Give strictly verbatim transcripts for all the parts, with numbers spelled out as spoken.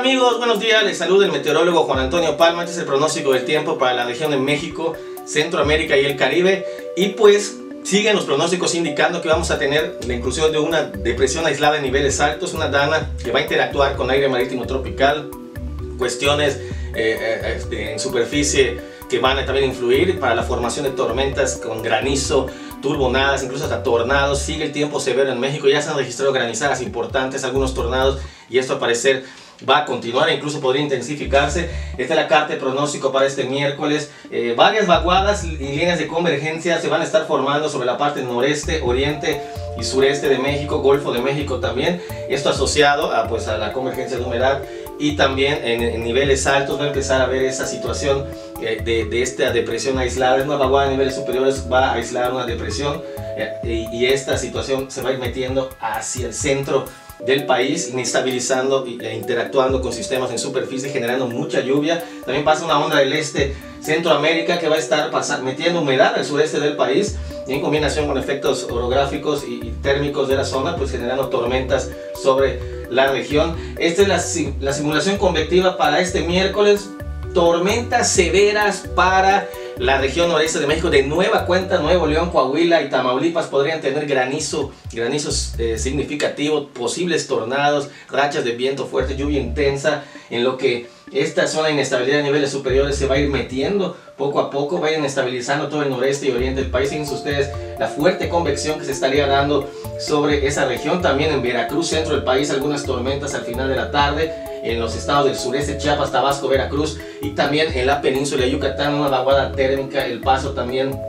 amigos? Buenos días, les saluda el meteorólogo Juan Antonio Palma. Este es el pronóstico del tiempo para la región de México, Centroamérica y el Caribe. Y pues siguen los pronósticos indicando que vamos a tener la inclusión de una depresión aislada en niveles altos, una dana que va a interactuar con aire marítimo tropical, cuestiones eh, eh, en superficie que van a también influir para la formación de tormentas con granizo, turbonadas, incluso hasta tornados. Sigue el tiempo severo en México, ya se han registrado granizadas importantes, algunos tornados, y esto al parecer va a continuar e incluso podría intensificarse. Esta es la carta de pronóstico para este miércoles. Eh, varias vaguadas y líneas de convergencia se van a estar formando sobre la parte noreste, oriente y sureste de México, Golfo de México también. Esto asociado a, pues, a la convergencia de humedad, y también en, en niveles altos va a empezar a ver esa situación eh, de, de esta depresión aislada. Es una vaguada a niveles superiores, va a aislar una depresión eh, y, y esta situación se va a ir metiendo hacia el centro del país, inestabilizando e interactuando con sistemas en superficie, generando mucha lluvia. También pasa una onda del este, Centroamérica, que va a estar pasando, metiendo humedad al sureste del país, y en combinación con efectos orográficos y, y térmicos de la zona, pues generando tormentas sobre la región. Esta es la, la simulación convectiva para este miércoles. Tormentas severas para la región noreste de México. De nueva cuenta, Nuevo León, Coahuila y Tamaulipas podrían tener granizo, granizos eh, significativos, posibles tornados, rachas de viento fuerte, lluvia intensa, en lo que esta zona de inestabilidad a niveles superiores se va a ir metiendo poco a poco, vayan estabilizando todo el noreste y oriente del país. Fíjense ustedes la fuerte convección que se estaría dando sobre esa región. También en Veracruz, centro del país, algunas tormentas al final de la tarde. En los estados del sureste, Chiapas, Tabasco, Veracruz, y también en la península de Yucatán, una vaguada térmica, el paso también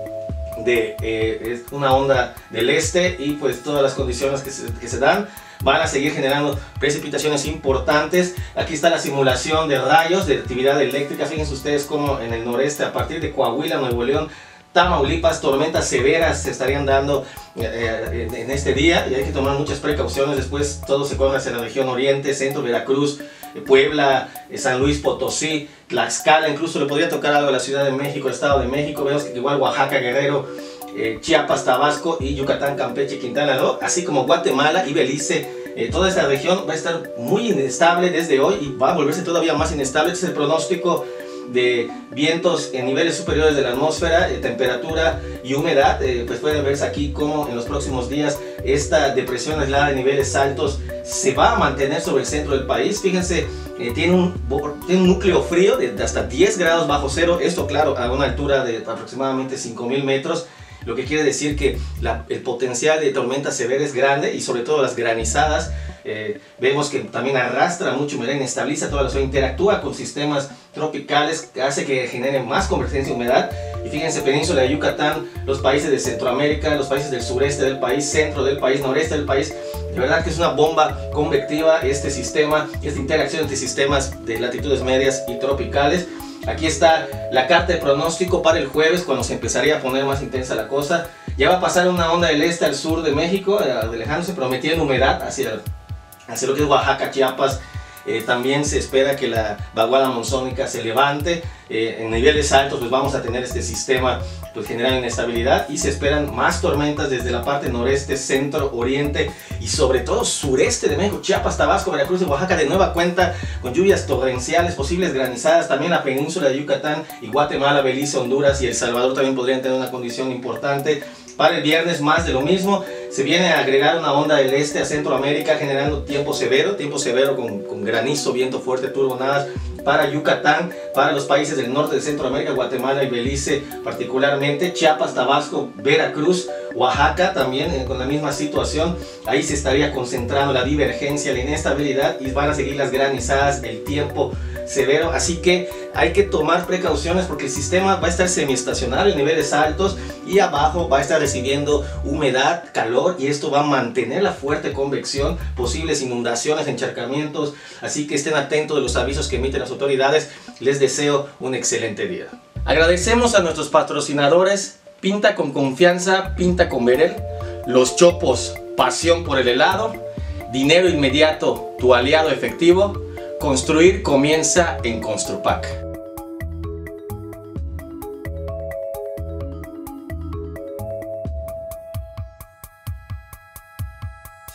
de eh, una onda del este, y pues todas las condiciones que se, que se dan van a seguir generando precipitaciones importantes. Aquí está la simulación de rayos de actividad eléctrica. Fíjense ustedes cómo en el noreste, a partir de Coahuila, Nuevo León, Tamaulipas, tormentas severas se estarían dando eh, en, en este día, y hay que tomar muchas precauciones. Después todo se corre hacia la región oriente, centro, Veracruz, Puebla, San Luis Potosí, Tlaxcala, incluso le podría tocar algo a la Ciudad de México, Estado de México. Vemos que igual Oaxaca, Guerrero, eh, Chiapas, Tabasco y Yucatán, Campeche, Quintana Roo, así como Guatemala y Belice. Eh, toda esta región va a estar muy inestable desde hoy y va a volverse todavía más inestable. Este es el pronóstico de vientos en niveles superiores de la atmósfera, eh, temperatura y humedad. Eh, pues pueden verse aquí como en los próximos días esta depresión aislada de niveles altos se va a mantener sobre el centro del país. Fíjense, eh, tiene, un, tiene un núcleo frío de, de hasta diez grados bajo cero. Esto, claro, a una altura de aproximadamente cinco mil metros. Lo que quiere decir que la, el potencial de tormenta severa es grande, y sobre todo las granizadas. Eh, vemos que también arrastra mucha humedad, inestabiliza toda la zona, interactúa con sistemas tropicales, hace que genere más convergencia de humedad. Y fíjense, península de Yucatán, los países de Centroamérica, los países del sureste del país, centro del país, noreste del país. De verdad que es una bomba convectiva este sistema, esta interacción entre sistemas de latitudes medias y tropicales. Aquí está la carta de pronóstico para el jueves, cuando se empezaría a poner más intensa la cosa. Ya va a pasar una onda del este al sur de México, alejándose, prometiendo humedad hacia, hacia lo que es Oaxaca, Chiapas. Eh, también se espera que la vaguada monzónica se levante. Eh, en niveles altos pues vamos a tener este sistema pues generando inestabilidad, y se esperan más tormentas desde la parte noreste, centro, oriente y sobre todo sureste de México, Chiapas, Tabasco, Veracruz y Oaxaca. De nueva cuenta con lluvias torrenciales, posibles granizadas. También la península de Yucatán y Guatemala, Belice, Honduras y El Salvador también podrían tener una condición importante. Para el viernes más de lo mismo. Se viene a agregar una onda del este a Centroamérica, generando tiempo severo, tiempo severo con, con granizo, viento fuerte, turbonadas para Yucatán, para los países del norte de Centroamérica, Guatemala y Belice particularmente, Chiapas, Tabasco, Veracruz, Oaxaca también eh, con la misma situación. Ahí se estaría concentrando la divergencia, la inestabilidad, y van a seguir las granizadas, el tiempo severo. Así que hay que tomar precauciones, porque el sistema va a estar semiestacionario en niveles altos, y abajo va a estar recibiendo humedad, calor, y esto va a mantener la fuerte convección, posibles inundaciones, encharcamientos. Así que estén atentos de los avisos que emiten las autoridades. Les deseo un excelente día. Agradecemos a nuestros patrocinadores: Pinta con Confianza, Pinta con Verel, Los Chopos, pasión por el helado, Dinero Inmediato, tu aliado efectivo. Construir comienza en Construpac.